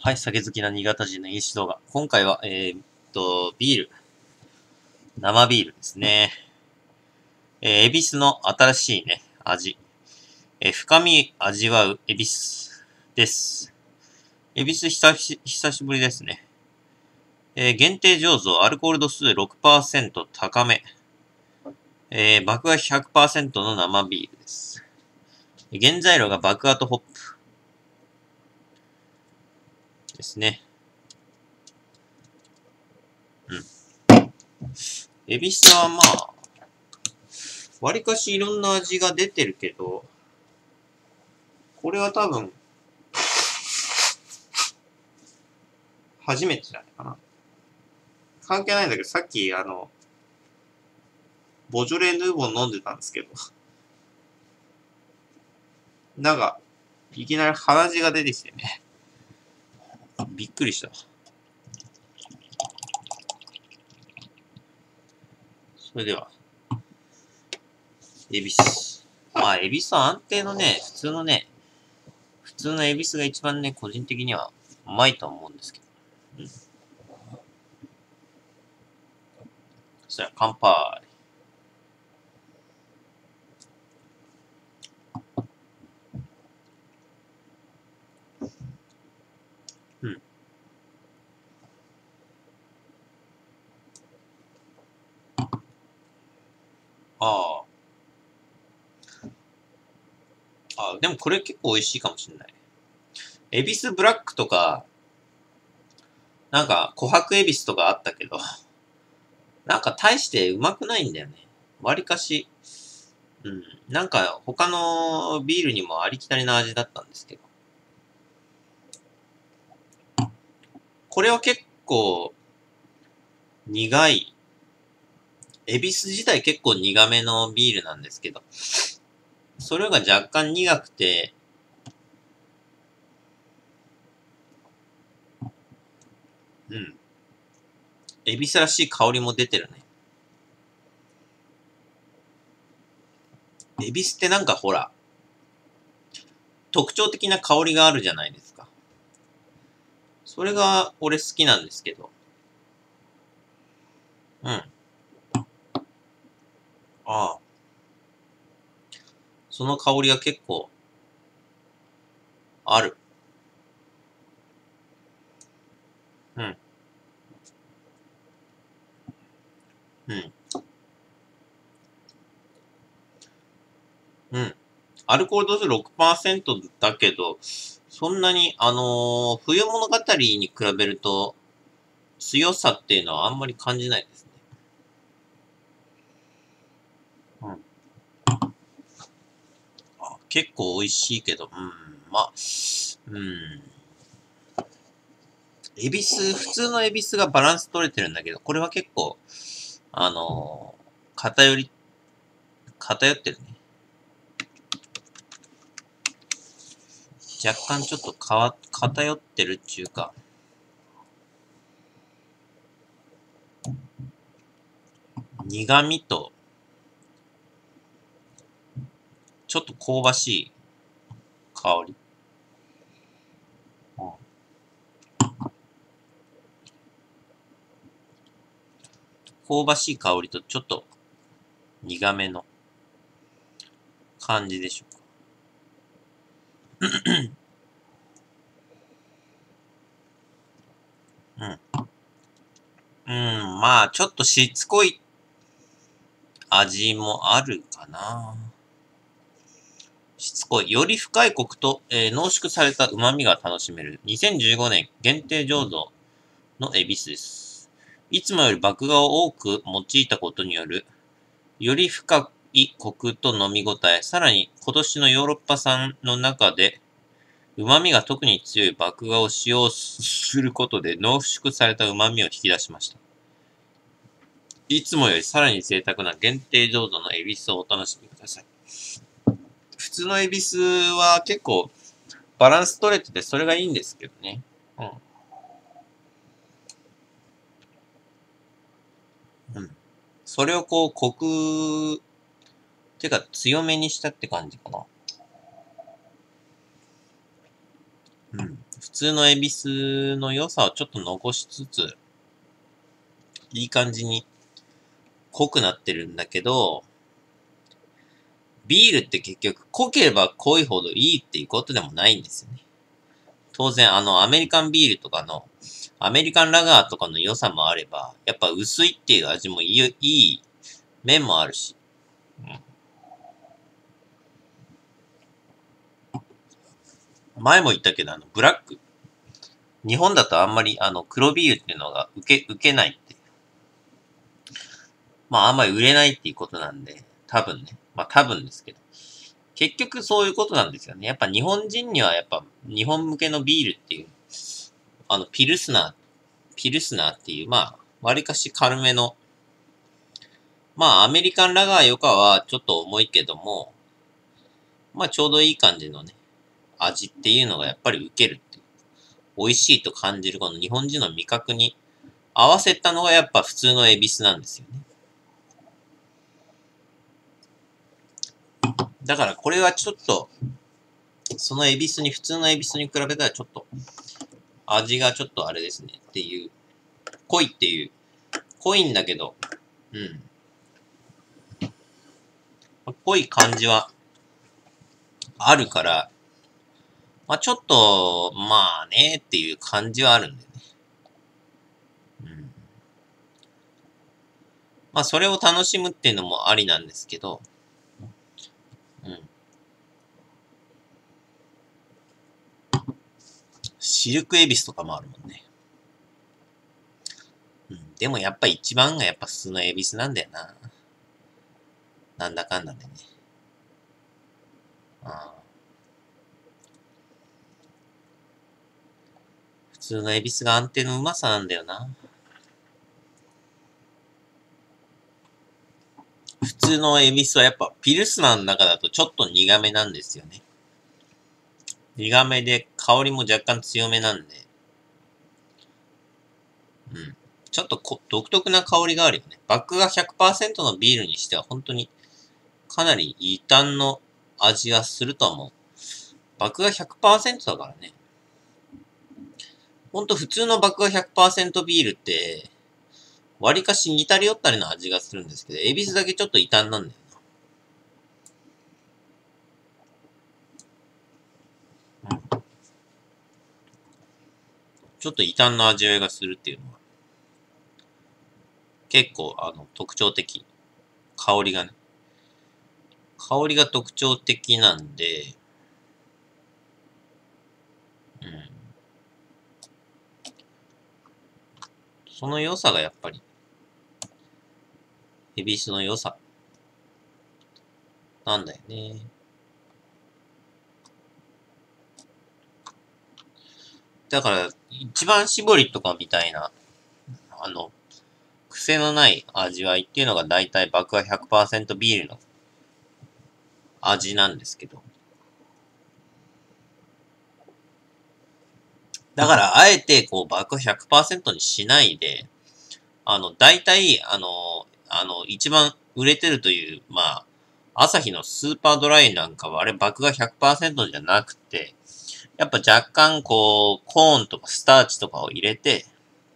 はい、酒好きな新潟人の飲酒動画。今回は、ビール。生ビールですね。恵比寿の新しいね、味。深み味わう恵比寿です。恵比寿久しぶりですね。限定醸造、アルコール度数 6% 高め。麦芽 100% の生ビールです。原材料が麦芽とホップですね。恵比寿はまあ、わりかしいろんな味が出てるけど、これは多分、初めてじゃないかな。関係ないんだけど、さっきボジョレ・ヌーボー飲んでたんですけど、なんか、いきなり鼻血が出てきてね。びっくりした。それでは、恵比寿。まあ、恵比寿は安定のね、普通の恵比寿が一番ね、個人的にはうまいと思うんですけど。うん。そしたら乾杯。うん。ああ。でもこれ結構美味しいかもしれない。恵比寿ブラックとか、なんか、琥珀恵比寿とかあったけど、なんか大してうまくないんだよね。わりかし、うん。なんか他のビールにもありきたりな味だったんですけど。これは結構苦い。恵比寿自体結構苦めのビールなんですけど。それが若干苦くて、うん。恵比寿らしい香りも出てるね。恵比寿ってなんかほら、特徴的な香りがあるじゃないですか。それが俺好きなんですけど。うん。ああ。その香りが結構ある。うん。うん。うん。アルコール度数 6% だけど、そんなに、冬物語に比べると、強さっていうのはあんまり感じないですね。うん。結構美味しいけど、まあ、うん。普通の恵比寿がバランス取れてるんだけど、これは結構、あの偏ってるね。若干ちょっと偏ってるっていうか、苦味と、ちょっと香ばしい香り。うん、香ばしい香りとちょっと苦めの感じでしょうか。うん。うん、まあ、ちょっとしつこい味もあるかな。しつこい。より深いコクと、濃縮された旨味が楽しめる。2015年限定醸造の恵比寿です。いつもより麦芽を多く用いたことによる、より深いコクと飲み応え、さらに今年のヨーロッパ産の中で、旨味が特に強い麦芽を使用することで濃縮された旨味を引き出しました。いつもよりさらに贅沢な限定醸造の恵比寿をお楽しみください。普通の恵比寿は結構バランス取れててそれがいいんですけどね。うん。うん。それをこう、コク、てか強めにしたって感じかな。 うん。普通の恵比寿の良さをちょっと残しつつ、いい感じに濃くなってるんだけど、ビールって結局濃ければ濃いほどいいっていうことでもないんですよね。当然アメリカンビールとかの、アメリカンラガーとかの良さもあれば、やっぱ薄いっていう味もいい面もあるし。前も言ったけど、ブラック。日本だとあんまり黒ビールっていうのが受けないって。まああんまり売れないっていうことなんで、多分ね。まあ多分ですけど。結局そういうことなんですよね。やっぱ日本人にはやっぱ日本向けのビールっていう、ピルスナーっていう、まあ、割かし軽めの、まあアメリカンラガーよかはちょっと重いけども、まあちょうどいい感じのね、味っていうのがやっぱり受けるっていう。美味しいと感じるこの日本人の味覚に合わせたのがやっぱ普通の恵比寿なんですよね。だからこれはちょっと、その恵比寿に、普通の恵比寿に比べたらちょっと、味がちょっとあれですねっていう、濃いっていう、濃いんだけど、うん。濃い感じはあるから、まあちょっと、まあねっていう感じはあるんだよね。うん。まあそれを楽しむっていうのもありなんですけど、うん。シルクエビスとかもあるもんね。うん。でもやっぱ一番がやっぱ普通のエビスなんだよな。なんだかんだでね。ああ、普通のエビスが安定のうまさなんだよな。普通のエビスはやっぱピルスナーの中だとちょっと苦めなんですよね。苦めで香りも若干強めなんで。うん。ちょっと独特な香りがあるよね。バックが100%のビールにしては本当にかなり異端の味がすると思う。バックが100%だからね。ほんと普通のバックが100%ビールって、割かし似たり寄ったりの味がするんですけど、エビスだけちょっと異端なんだよな。うん。ちょっと異端な味わいがするっていうのは、結構特徴的。香りがね。香りが特徴的なんで、うん。その良さがやっぱり、エビスの良さなんだよね。だから、一番搾りとかみたいな、あの、癖のない味わいっていうのが大体爆破100%ビールの味なんですけど。だから、あえて、こう、爆破100%にしないで、大体、一番売れてるという、まあ、アサヒのスーパードライなんかは、あれ爆破100%じゃなくて、やっぱ若干、こう、コーンとかスターチとかを入れて、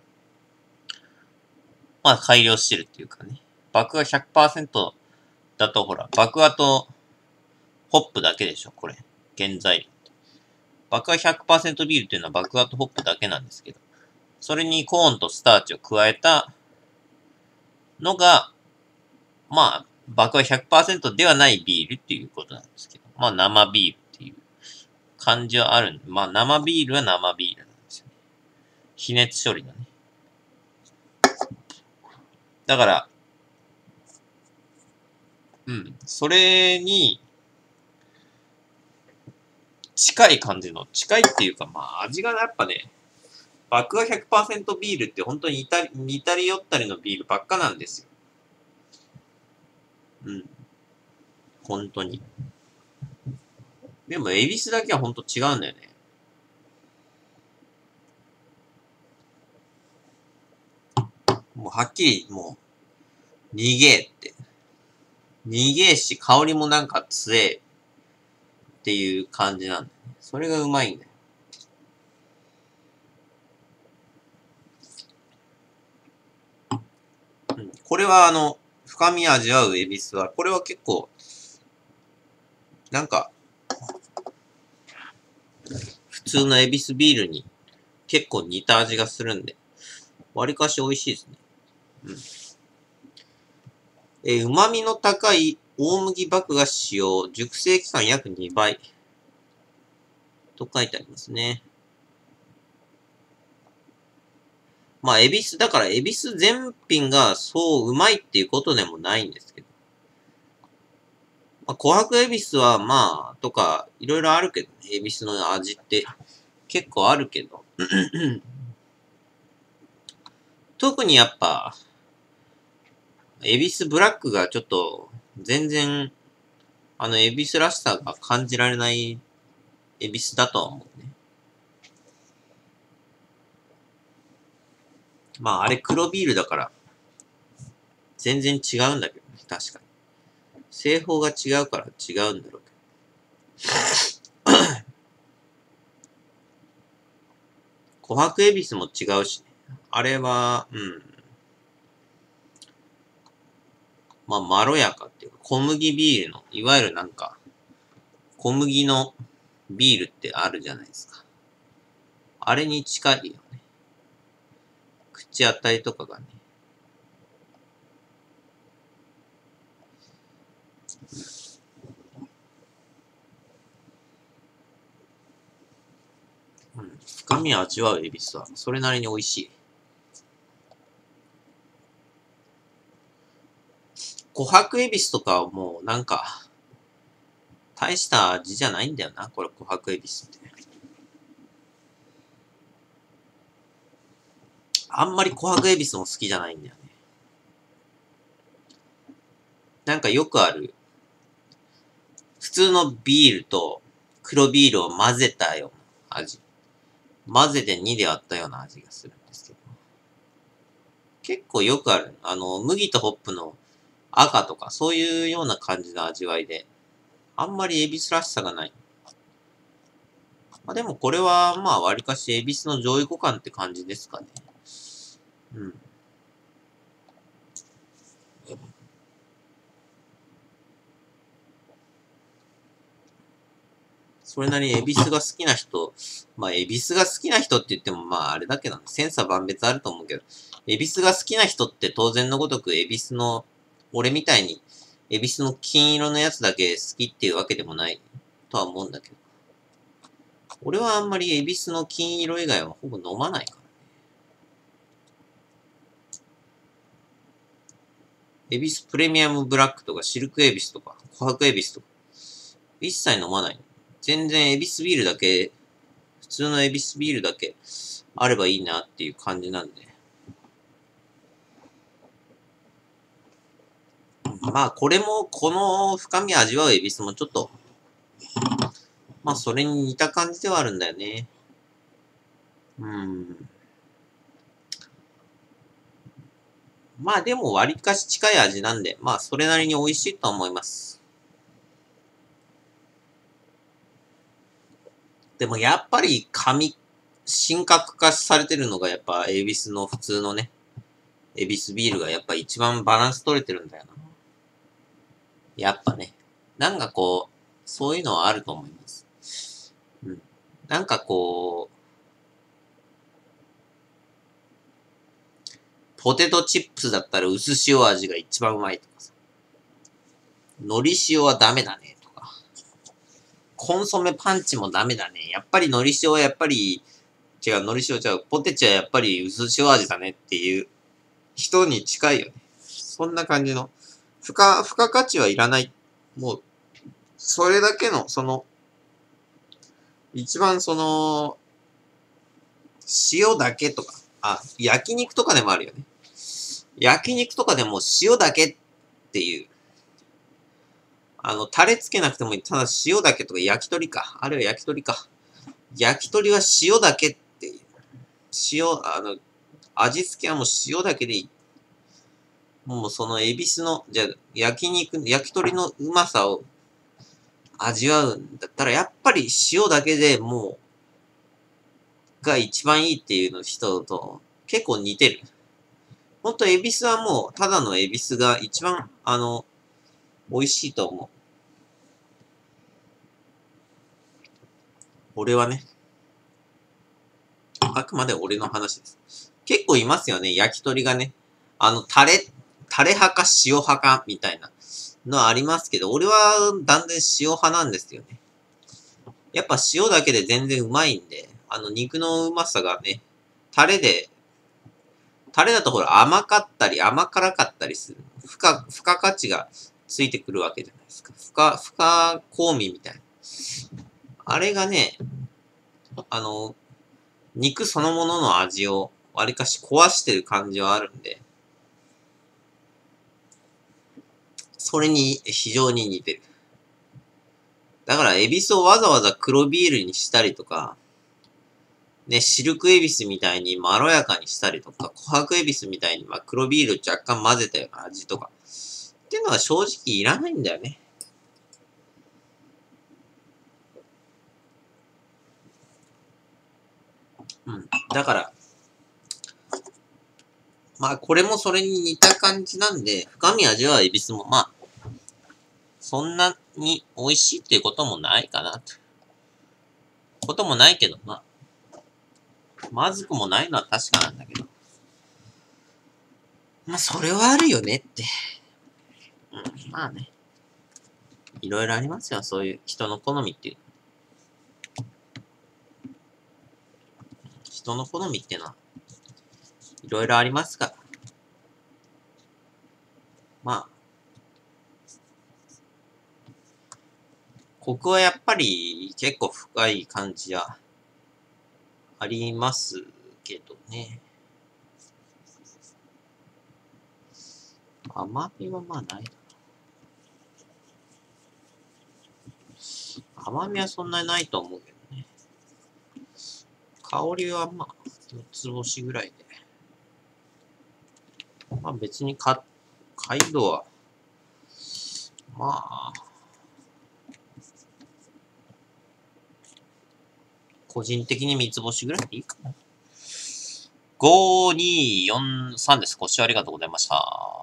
まあ、改良してるっていうかね。爆破100%だと、ほら、爆破とホップだけでしょ、これ。原材料。爆破100%ビールっていうのは爆破とホップだけなんですけど、それにコーンとスターチを加えたのが、まあ、爆破100%ではないビールっていうことなんですけど、まあ生ビールっていう感じはあるんで、まあ生ビールは生ビールなんですよね。比熱処理のね。だから、うん、それに近い感じの、近いっていうか、まあ味がやっぱね、爆破100%ビールって本当に似たり寄ったりのビールばっかなんですよ。うん。本当に。でも、恵比寿だけは本当違うんだよね。もうはっきり、もう、逃げって。逃げし、香りもなんか強えっていう感じなんだよね。それがうまいんだよ。 これは深み味わう恵比寿は、これは結構、なんか、普通の恵比寿ビールに結構似た味がするんで、わりかし美味しいですね。旨味の高い大麦麦芽使用、熟成期間約2倍。と書いてありますね。まあ、恵比寿、だから恵比寿全品がそううまいっていうことでもないんですけど。まあ、琥珀恵比寿はまあ、とか、いろいろあるけどね。恵比寿の味って結構あるけど。特にやっぱ、恵比寿ブラックがちょっと、全然、恵比寿らしさが感じられない恵比寿だとは思うね。まあ、あれ黒ビールだから、全然違うんだけどね。確かに。製法が違うから違うんだろうけど。琥珀恵比寿も違うし、ね、あれは、まあ、まろやかっていうか、小麦ビールの、いわゆるなんか、小麦のビールってあるじゃないですか。あれに近いよね。口当たりとかがね。深みを味わう恵比寿は、それなりに美味しい。琥珀恵比寿とかはもうなんか、大した味じゃないんだよな、これ琥珀恵比寿って。あんまり琥珀恵比寿も好きじゃないんだよね。なんかよくある、普通のビールと黒ビールを混ぜたような味。混ぜて2で割ったような味がするんですけど。結構よくある。麦とホップの赤とか、そういうような感じの味わいで、あんまり恵比寿らしさがない。まあ、でもこれは、まあ、わりかし恵比寿の上位互換って感じですかね。うん。それなりに恵比寿が好きな人、まあ、恵比寿が好きな人って言っても、まあ、あれだけど、ね、千差万別あると思うけど、恵比寿が好きな人って当然のごとく、恵比寿の、俺みたいに、恵比寿の金色のやつだけ好きっていうわけでもないとは思うんだけど。俺はあんまり恵比寿の金色以外はほぼ飲まないから。恵比寿プレミアムブラックとかシルク恵比寿とか琥珀恵比寿とか一切飲まない。全然恵比寿ビールだけ、普通の恵比寿ビールだけあればいいなっていう感じなんで。まあこれも、この深み味わう恵比寿もちょっと、まあそれに似た感じではあるんだよね。まあでも割かし近い味なんで、まあそれなりに美味しいと思います。でもやっぱり神格化されてるのがやっぱ恵比寿の普通のね、恵比寿ビールがやっぱ一番バランス取れてるんだよな。やっぱね。なんかこう、そういうのはあると思います。なんかこう、ポテトチップスだったら薄塩味が一番うまいとかさ。海苔塩はダメだねとか。コンソメパンチもダメだね。やっぱり海苔塩はやっぱり、違う、海苔塩違う。ポテチはやっぱり薄塩味だねっていう人に近いよね。そんな感じの。付加価値はいらない。もう、それだけの、一番塩だけとか、焼肉とかでもあるよね。焼肉とかでも塩だけっていう。タレつけなくてもいい。ただ塩だけとか焼き鳥か。あれは焼き鳥か。焼き鳥は塩だけっていう。塩、味付けはもう塩だけでいい。もうそのエビスの、じゃあ焼き鳥のうまさを味わうんだったら、やっぱり塩だけでもう、が一番いいっていうの人と結構似てる。 ほんと、エビスはもう、ただのエビスが一番、美味しいと思う。俺はね、あくまで俺の話です。結構いますよね、焼き鳥がね。タレ派か塩派か、みたいなのはありますけど、俺は断然塩派なんですよね。やっぱ塩だけで全然うまいんで、肉のうまさがね、タレだとほら甘かったり甘辛かったりする。付加価値がついてくるわけじゃないですか。付加香味みたいな。あれがね、肉そのものの味をわりかし壊してる感じはあるんで、それに非常に似てる。だから、エビスをわざわざ黒ビールにしたりとか、ね、シルクエビスみたいにまろやかにしたりとか、琥珀エビスみたいに黒ビール若干混ぜたような味とか、っていうのは正直いらないんだよね。うん。だから、これもそれに似た感じなんで、深み味はエビスもそんなに美味しいっていうこともないかなと。こともないけど、まずくもないのは確かなんだけど。それはあるよねって。うん、まあね。いろいろありますよ、そういう人の好みっていう。人の好みっていうのは、いろいろありますから。ここはやっぱり結構深い感じはありますけどね。甘みはないだろう。甘みはそんなにないと思うけどね。香りは4つ星ぐらいで。別に解度は、個人的に3つ星ぐらいでいいかな。5、2、4、3です。ご視聴ありがとうございました。